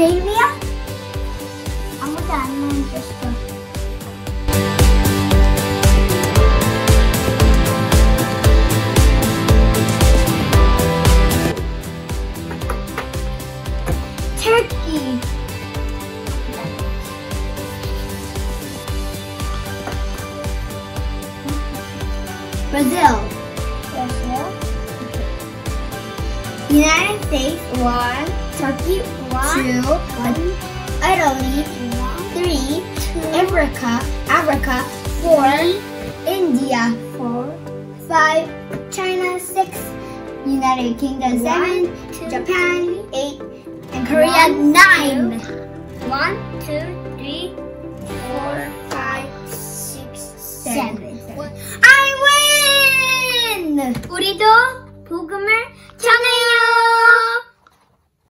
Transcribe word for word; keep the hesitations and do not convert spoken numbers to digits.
Australia? 아무도 안 만졌어. Turkey. Brazil. Brazil. United States. One. Turkey. One. Two. One. Italy. One. Three. Two. Africa. Africa. Four. Three. India. Four. Five. China. Six. United Kingdom. Seven. Two, Japan. Three. Eight. And Korea. One, nine. Two. One, two, three, four, five, six, seven. I win! 우리도 복음을 전해요.